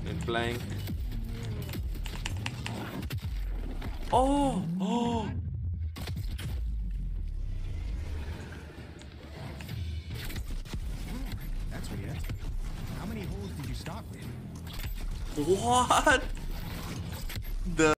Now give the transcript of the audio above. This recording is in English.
and blank. Oh! Oh! That's weird. How many holes did you start with? What? The